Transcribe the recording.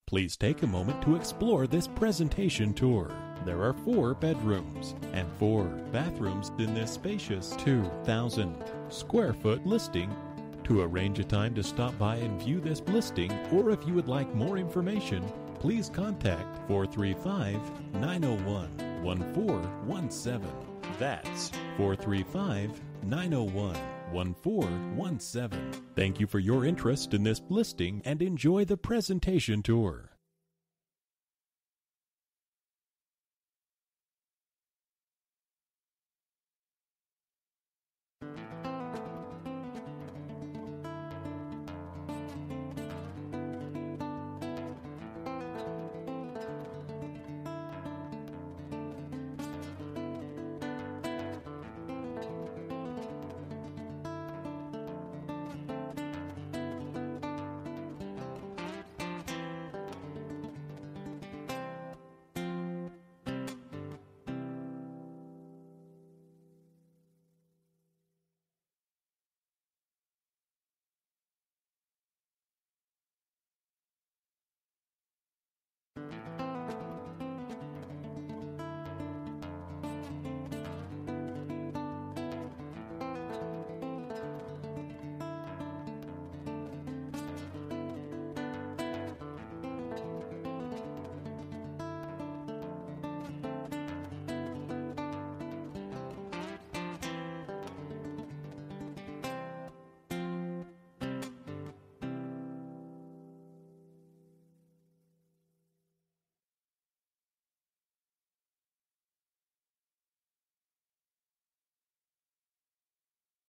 Please take a moment to explore this presentation tour. There are 4 bedrooms and 4 bathrooms in this spacious 2,000 square foot listing. To arrange a time to stop by and view this listing, or if you would like more information, please contact 435-901-1417. That's 435-901-1417. Thank you for your interest in this listing and enjoy the presentation tour.